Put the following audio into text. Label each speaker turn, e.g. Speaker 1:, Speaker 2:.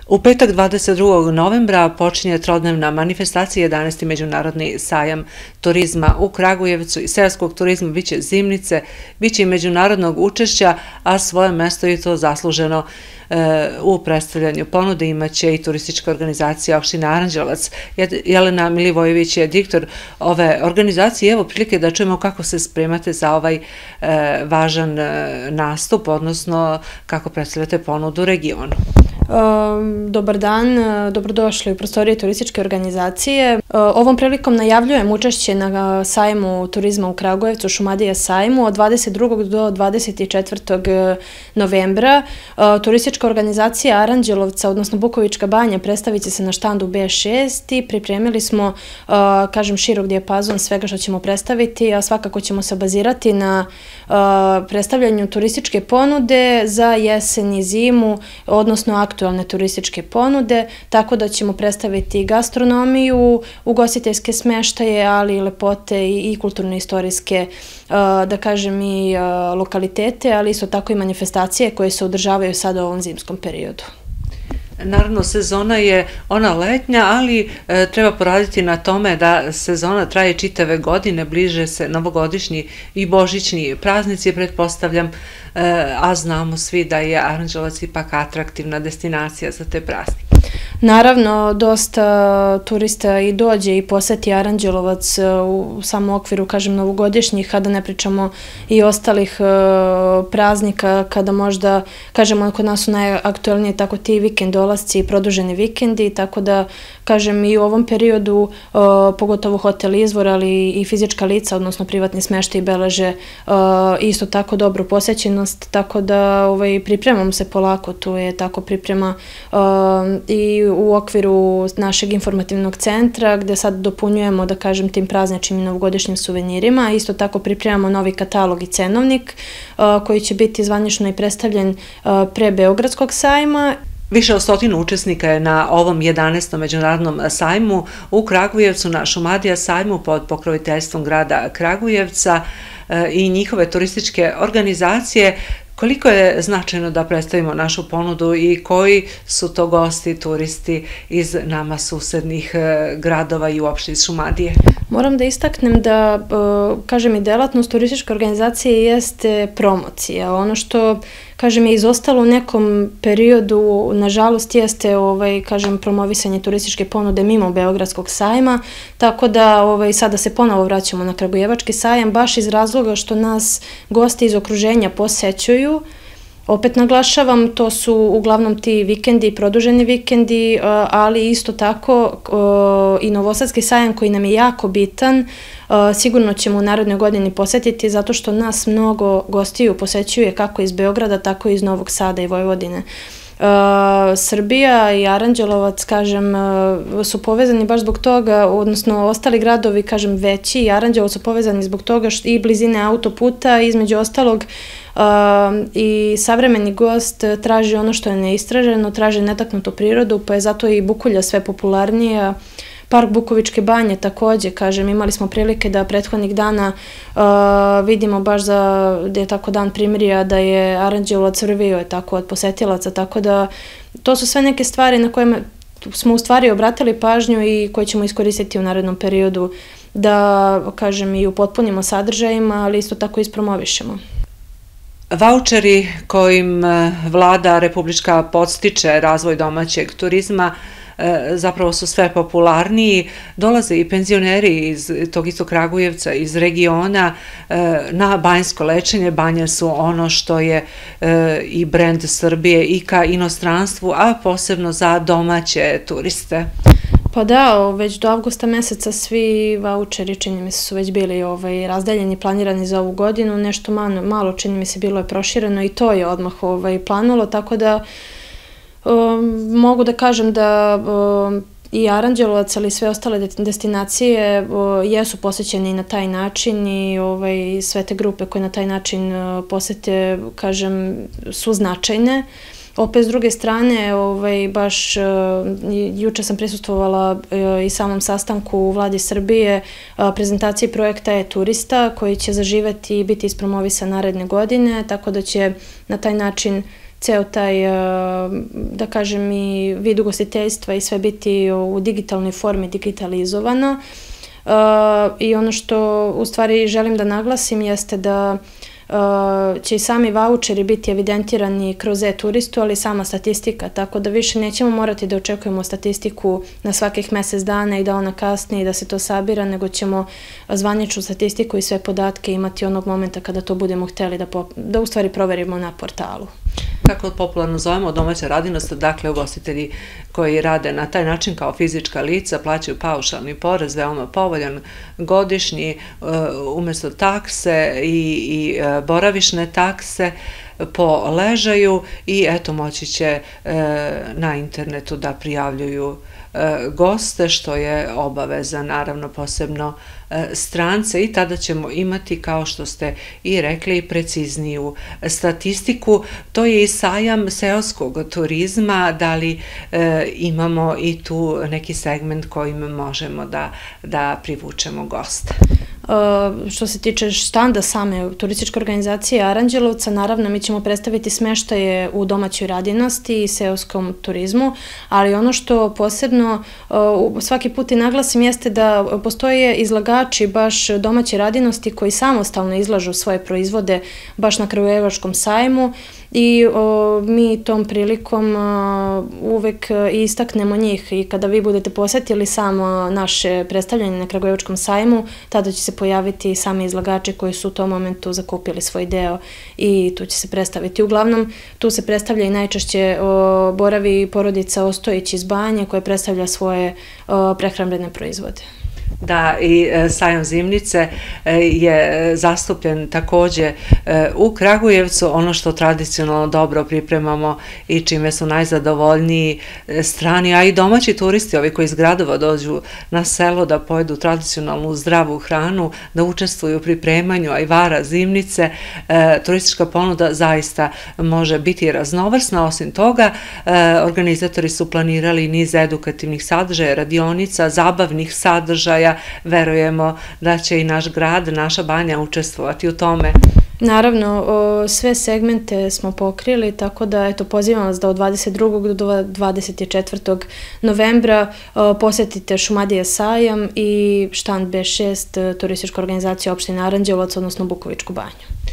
Speaker 1: U petak 22. novembra počinje trodnevna manifestacija 11. Međunarodni sajam turizma u Kragujevcu i seoskog turizma biće zimnice, biće i međunarodnog učešća, a svoje mesto i to zasluženo u predstavljanju ponude imaće i turistička organizacija opštine Aranđelovac. Jelena Milivojević je direktor ove organizacije. Evo prilike da čujemo kako se spremate za ovaj važan nastup, odnosno kako predstavljate ponudu regionu.
Speaker 2: Dobar dan, dobrodošli u prostorije turističke organizacije. Ovom prilikom najavljujem učešće na sajmu turizma u Kragujevcu, Šumadija sajmu od 22. do 24. novembra. Turistička organizacija Aranđelovca, odnosno Bukovička banja, predstavit će se na štandu B6 i pripremili smo, kažem, širok dijapazon svega što ćemo predstaviti, a svakako ćemo se bazirati na predstavljanju turističke ponude za jesen i zimu, odnosno aktualne turističke ponude, tako da ćemo predstaviti gastronomiju, ugostiteljske smeštaje, ali i lepote i kulturno-istorijske, da kažem, i lokalitete, ali isto tako i manifestacije koje se održavaju sada u ovom zimskom periodu.
Speaker 1: Naravno, sezona je ona letnja, ali treba poraditi na tome da sezona traje čitave godine, bliže se novogodišnji i božićni praznici, pretpostavljam, a znamo svi da je Aranđelovac ipak atraktivna destinacija za te praznike.
Speaker 2: Naravno, dosta turista i dođe i poseti Aranđelovac u samom okviru, kažem, novogodišnjih, a da ne pričamo i ostalih praznika, kada možda, kažemo, kod nas su najaktualnije tako ti vikend dolasci i produženi vikendi, tako da, kažem, i u ovom periodu, pogotovo hotel Izvor, ali i fizička lica, odnosno privatni smeštaj, beleže isto tako dobru posećenost, tako da pripremamo se polako, tu je tako priprema i u okviru našeg informativnog centra, gde sad dopunjujemo, da kažem, tim prazničnim i novogodišnjim suvenirima. Isto tako pripremamo novi katalog i cenovnik, koji će biti zvanično i predstavljen pre Beogradskog sajma.
Speaker 1: Više od 100 učesnika je na ovom 11. međunarodnom sajmu u Kragujevcu, na Šumadija sajmu pod pokroviteljstvom grada Kragujevca i njihove turističke organizacije. Koliko je značajno da predstavimo našu ponudu i koji su to gosti, turisti iz nama susednih gradova i uopšte iz Šumadije?
Speaker 2: Moram da istaknem da, kažem, i delatnost turističke organizacije jeste promocija. Ono što, kažem, je izostalo u nekom periodu, nažalost, jeste, kažem, promovisanje turističke ponude mimo Beogradskog sajma, tako da sada se ponovo vraćamo na Kragujevački sajam, baš iz razloga što nas gosti iz okruženja posećuju. Opet naglašavam, to su uglavnom ti vikendi, produženi vikendi, ali isto tako i Novosadski sajam koji nam je jako bitan, sigurno ćemo u narednoj godini posetiti zato što nas mnogo gostiju posećuje kako iz Beograda, tako i iz Novog Sada i Vojvodine. Srbija i Aranđelovac, kažem, su povezani baš zbog toga, odnosno ostali gradovi, kažem, veći i Aranđelovac su povezani zbog toga i blizine autoputa, između ostalog i savremeni gost traži ono što je neistraženo, traži netaknutu prirodu, pa je zato i Bukulja sve popularnija. Park Bukovičke banje takođe, kažem, imali smo prilike da prethodnih dana vidimo baš da je tako dan primirja, da je Aranđelovac crvio je tako od posetilaca, tako da to su sve neke stvari na koje smo u stvari obratili pažnju i koje ćemo iskoristiti u narednom periodu da, kažem, i upotpunimo sadržajima, ali isto tako ispromovišemo.
Speaker 1: Vaučeri kojim vlada republička podstiče razvoj domaćeg turizma zapravo su sve popularniji, dolaze i penzioneri iz tog istog Kragujevca, iz regiona na banjsko lečenje. Banje su ono što je i brend Srbije i ka inostranstvu, a posebno za domaće turiste.
Speaker 2: Pa da, već do avgusta meseca svi vaučeri, čini mi se, su već bili razdeljeni, planirani za ovu godinu, nešto malo, čini mi se, bilo je prošireno i to je odmah planulo, tako da mogu da kažem da i Aranđelovac, ali i sve ostale destinacije jesu posećene i na taj način i sve te grupe koje na taj način posete, kažem, su značajne. Opet, s druge strane, baš juče sam prisustvovala i samom sastanku u Vladi Srbije prezentaciji projekta e-turista koji će zaživeti i biti ispromovisan naredne godine, tako da će na taj način ceo taj, da kažem, i vid ugostiteljstva i sve biti u digitalnoj formi, digitalizovano. I ono što u stvari želim da naglasim jeste da će i sami vaučeri biti evidentirani kroz e-turistu, ali sama statistika, tako da više nećemo morati da očekujemo statistiku na svakih mesec dana i da ona kasni i da se to sabira, nego ćemo zvaničnu statistiku i sve podatke imati onog momenta kada to budemo hteli da u stvari proverimo na portalu.
Speaker 1: Kako popularno zovemo domaća radinost, dakle ugostitelji koji rade na taj način kao fizička lica plaćaju paušalni porez, veoma povoljan godišnji, umjesto takse i boravišne takse po ležaju i eto moći će na internetu da prijavljuju goste, što je obaveza, naravno posebno strance, i tada ćemo imati, kao što ste i rekli, precizniju statistiku. To je i sajam seoskog turizma, da li imamo i tu neki segment kojim možemo da privučemo goste?
Speaker 2: Što se tiče štanda same turističke organizacije Aranđelovca, naravno mi ćemo predstaviti smeštaje u domaćoj radinosti i seoskom turizmu, ali ono što posebno svaki put i naglasim jeste da postoje izlagači baš domaće radinosti koji samostalno izlažu svoje proizvode baš na Kragujevačkom sajmu i mi tom prilikom uvek istaknemo njih i kada vi budete posetili samo naše predstavljanje na Kragujevačkom sajmu, tada će se pojaviti i sami izlagači koji su u tom momentu zakupili svoj deo i tu će se predstaviti. Uglavnom, tu se predstavlja i najčešće boravi porodica Ostojić iz Banje koja predstavlja svoje prehrambene proizvode.
Speaker 1: Da, i sajam Zimnice je zastupljen takođe u Kragujevcu. Ono što tradicionalno dobro pripremamo i čime su najzadovoljniji strani, a i domaći turisti, ovi koji iz gradova dođu na selo da pojedu tradicionalnu zdravu hranu, da učestvuju u pripremanju ajvara Zimnice, turistička ponuda zaista može biti raznovrsna. Osim toga, organizatori su planirali niz edukativnih sadržaja, radionica, zabavnih sadržaja. Verujemo da će i naš grad, naša Banja učestvovati u tome.
Speaker 2: Naravno, sve segmente smo pokrili, tako da pozivam vas da od 22. do 24. novembra posetite Šumadija sajam i štand B6 turistička organizacija opštine Aranđelovac, odnosno Bukovičku banju.